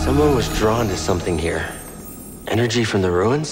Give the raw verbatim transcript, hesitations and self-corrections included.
Someone was drawn to something here. Energy from the ruins?